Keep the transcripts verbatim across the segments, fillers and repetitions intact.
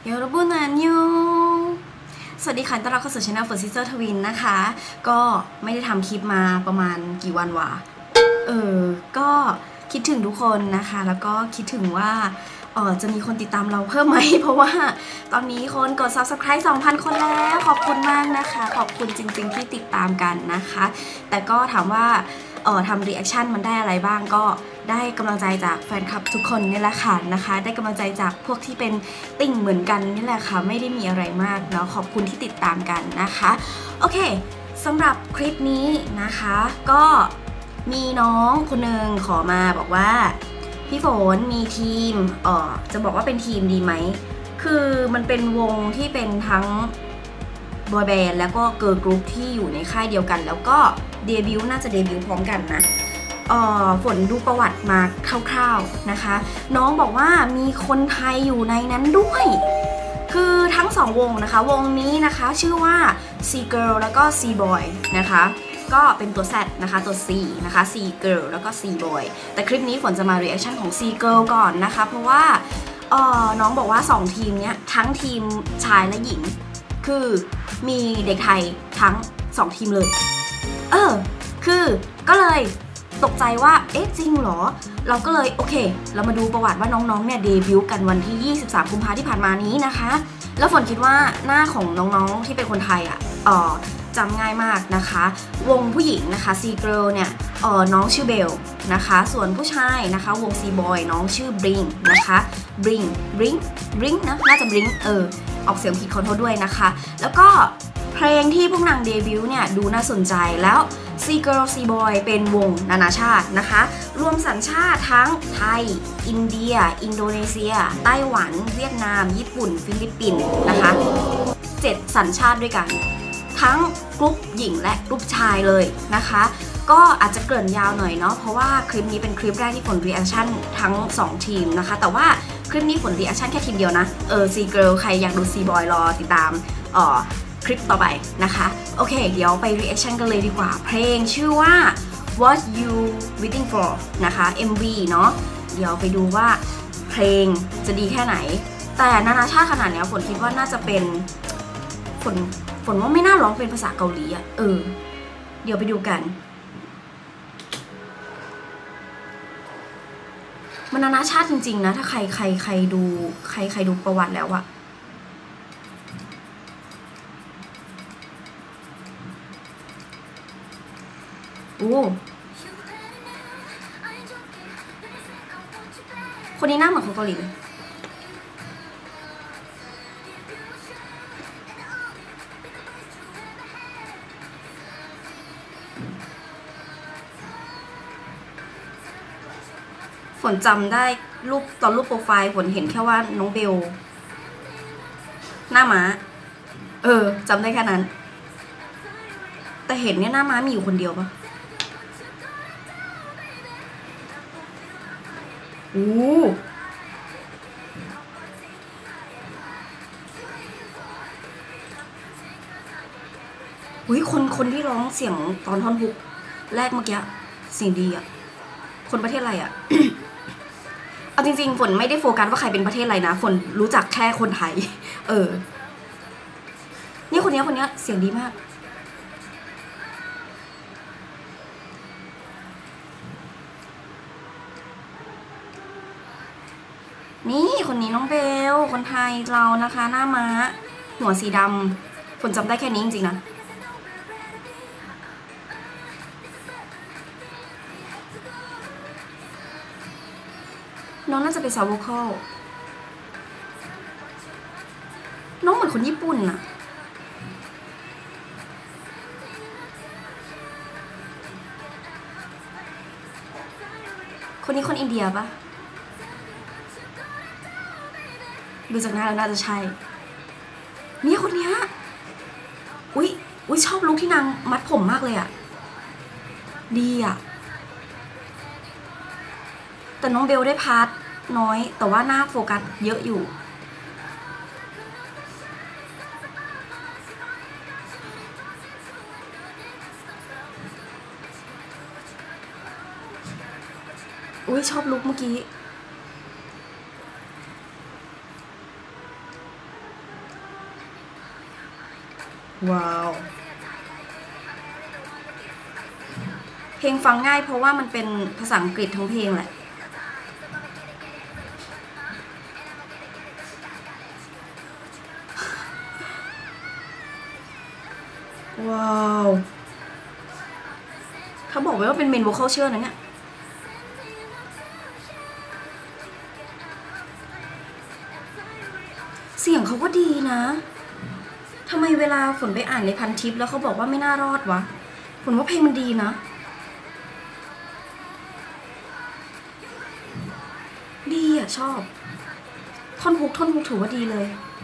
ยอรบุนันยูสวัสดีค่ะต้อนรับเข้าสู่ช่อง For Sister Twin นะคะ ก็ไม่ได้ทำคลิปมาประมาณกี่วันวะเออก็คิดถึงทุกคนนะคะ แล้วก็คิดถึงว่าเออจะมีคนติดตามเราเพิ่มไหม เพราะว่าตอนนี้คนกด ซับสไครบ์ สองพัน คนแล้วขอบคุณมากนะคะ ขอบคุณจริงๆที่ติดตามกันนะคะ แต่ก็ถามว่าเออทำรีแอคชั่นมันได้อะไรบ้างก็ได้กำลังใจจากแฟนคลับทุกคนนี่แหละค่ะนะคะได้กำลังใจจากพวกที่เป็นติ่งเหมือนกันนี่แหละค่ะไม่ได้มีอะไรมากเนาะขอบคุณที่ติดตามกันนะคะโอเคสำหรับคลิปนี้นะคะก็มีน้องคนหนึ่งขอมาบอกว่าพี่ฝนมีทีมเออจะบอกว่าเป็นทีมดีไหมคือมันเป็นวงที่เป็นทั้งบอยแบนด์แล้วก็เกิร์ลกรุ๊ปที่อยู่ในค่ายเดียวกันแล้วก็เดบิวต์น่าจะเดบิวต์พร้อมกันนะฝนดูประวัติมาคร่าวๆนะคะน้องบอกว่ามีคนไทยอยู่ในนั้นด้วยคือทั้งสองวงนะคะวงนี้นะคะชื่อว่า C Girl แล้วก็ C Boy นะคะก็เป็นตัว Z นะคะตัว C นะคะ C Girl แล้วก็ C Boy แต่คลิปนี้ฝนจะมา reaction ของ C Girl ก่อนนะคะเพราะว่าน้องบอกว่าสองทีมเนี้ยทั้งทีมชายและหญิงคือมีเด็กไทยทั้งสองทีมเลยเออคือก็เลยตกใจว่าเอ๊ะจริงเหรอเราก็เลยโอเคเรามาดูประวัติว่าน้องๆเนี่ยเดบิวต์กันวันที่ยี่สิบสามกุมภาพันธ์ที่ผ่านมานี้นะคะแล้วฝนคิดว่าหน้าของน้องๆที่เป็นคนไทยอ่ะเออจำง่ายมากนะคะวงผู้หญิงนะคะ C Girl เนี่ยเออน้องชื่อเบลนะคะส่วนผู้ชายนะคะวง C Boy น้องชื่อบริงนะคะบริงบริงบริงนะน่าจะบริงเออออกเสียงผิดขอโทษด้วยนะคะแล้วก็เพลงที่พวกนางเดบิวต์เนี่ยดูน่าสนใจแล้ว C Girl C Boy เป็นวงนานาชาตินะคะรวมสัญชาติทั้งไทยอินเดียอินโดนีเซียไต้หวันเวียดนามญี่ปุ่นฟิลิปปินส์นะคะเจ็ดสัญชาติด้วยกันทั้งกรุ๊ปหญิงและกรุ๊ปชายเลยนะคะก็อาจจะเกริ่นยาวหน่อยเนาะเพราะว่าคลิปนี้เป็นคลิปแรกที่ฝนรีแอคชั่นทั้งสองทีมนะคะแต่ว่าคลิปนี้ฝนรีแอคชั่นแค่ทีมเดียวนะเออ C Girl ใครอยากดู C Boy รอติดตามเอ่อคลิปต่อไปนะคะโอเคเดี๋ยวไป reaction กันเลยดีกว่าเพลงชื่อว่า What You Waiting For นะคะ เอ็ม วี เนาะเดี๋ยวไปดูว่าเพลงจะดีแค่ไหนแต่นานาชาติขนาดนี้ฝนคิดว่าน่าจะเป็นฝนฝนว่าไม่น่าร้องเป็นภาษาเกาหลีอะเออเดี๋ยวไปดูกันมันนานาชาติจริงๆนะถ้าใครใครใครดูใครใครดูประวัติแล้วอะโอ้คนนี้หน้าเหมือนคนเกาหลีเลยฝนจำได้รูปตอนรูปโปรไฟล์ฝนเห็นแค่ว่าน้องเบลหน้าม้าเออจำได้แค่นั้นแต่เห็นเนี่ยหน้าม้ามีอยู่คนเดียวปะโอ้ยคนคนที่ร้องเสียงตอนท่อนฮุกแรกเมื่อกี้เสียงดีอ่ะคนประเทศอะไรอ่ะ เอาจริงๆฝนไม่ได้โฟกัสว่าใครเป็นประเทศอะไรนะฝนรู้จักแค่คนไทยเออนี่คนนี้คนนี้เสียงดีมากนี่คนนี้น้องเบลคนไทยเรานะคะหน้าม้าหัวสีดำฝนจำได้แค่นี้จริงๆนะน้องน่าจะเป็นซาวโวคอลน้องเหมือนคนญี่ปุ่นน่ะคนนี้คนอินเดียปะดูจากหน้าแล้วน่าจะใช่นี่คนนี้อุ๊ยอุ๊ยชอบลุคที่นางมัดผมมากเลยอะดีอะแต่น้องเบลได้พาร์ทน้อยแต่ว่าหน้าโฟกัสเยอะอยู่อุ๊ยชอบลุคเมื่อกี้ว้าวเพลงฟังง่ายเพราะว่ามันเป็นภาษาอังกฤษทั้งเพลงแหละว้าวเขาบอกไว้ว่าเป็นเมนโวคอลเชื่อนะเนี่ยเสียงเขาก็ดีนะทำไมเวลาฝนไปอ่านในพันทิปแล้วเขาบอกว่าไม่น่ารอดวะฝนว่าเพลงมันดีนะดีอ่ะชอบท่อนฮุกท่อนฮุกถือว่าดีเลย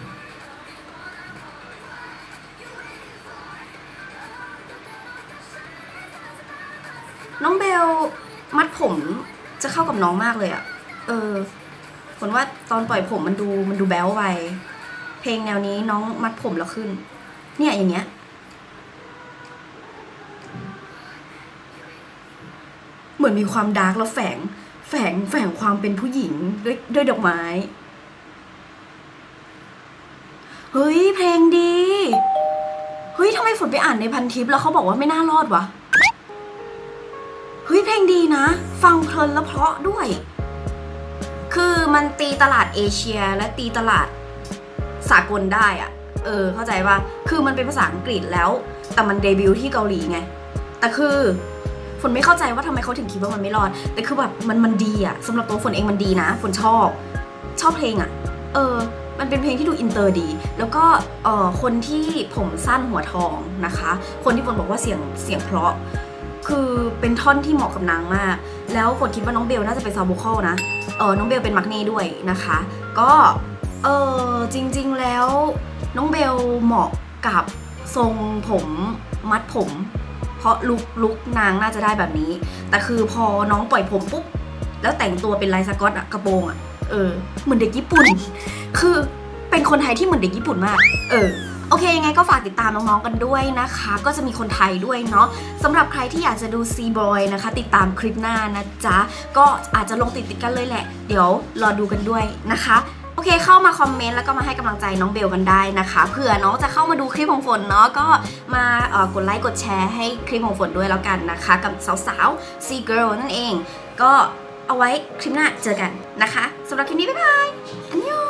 น้องเบลมัดผมจะเข้ากับน้องมากเลยอะเออฝนว่าตอนปล่อยผมมันดูมันดูแบ๊วไปเพลงแนวนี้น้องมัดผมแล้วขึ้นเนี่ยอย่างเงี้ยเหมือนมีความดาร์กแล้วแฝงแฝงแฝงความเป็นผู้หญิงด้วยด้วยดอกไม้เฮ้ยเพลงดีเฮ้ยทำไมฝนไปอ่านในพันทิปแล้วเขาบอกว่าไม่น่ารอดวะเฮ้ยเพลงดีนะฟังเพลินแล้วเพราะด้วยคือมันตีตลาดเอเชียและตีตลาดสากลได้อะเออเข้าใจป่ะคือมันเป็นภาษาอังกฤษแล้วแต่มันเดบิวต์ที่เกาหลีไงแต่คือฝนไม่เข้าใจว่าทำไมเขาถึงคิดว่ามันไม่รอดแต่คือแบบมันมันดีอะสำหรับตัวฝนเองมันดีนะฝนชอบชอบเพลงอะเออมันเป็นเพลงที่ดูอินเตอร์ดีแล้วก็เออคนที่ผมสั้นหัวทองนะคะคนที่ฝนบอกว่าเสียงเสียงเพราะคือเป็นท่อนที่เหมาะกับนางมากแล้วฝนคิดว่าน้องเบลน่าจะเป็นซาวโวคอลนะเออน้องเบลเป็นมักเน่ด้วยนะคะก็เออจริงๆแล้วน้องเบลเหมาะกับทรงผมมัดผมเพราะลุกลุกนางน่าจะได้แบบนี้แต่คือพอน้องปล่อยผมปุ๊บแล้วแต่งตัวเป็นลายสก๊อตอะกระโปรงอะเออเหมือนเด็กญี่ปุ่นคือเป็นคนไทยที่เหมือนเด็กญี่ปุ่นมากเออโอเคยังไงก็ฝากติดตามน้องๆกันด้วยนะคะก็จะมีคนไทยด้วยเนาะสำหรับใครที่อยากจะดูซีบอยนะคะติดตามคลิปหน้านะจ๊ะก็อาจจะลงติดติดกันเลยแหละเดี๋ยวรอดูกันด้วยนะคะโอเคเข้ามาคอมเมนต์แล้วก็มาให้กำลังใจน้องเบลกันได้นะคะเผื่อน้องจะเข้ามาดูคลิปของฝนเนาะก็มากดไลค์กดแชร์ให้คลิปของฝนด้วยแล้วกันนะคะกับสาวๆ ซี Girl นั่นเองก็เอาไว้คลิปหน้าเจอกันนะคะสำหรับคลิปนี้บ๊ายบายอันยอง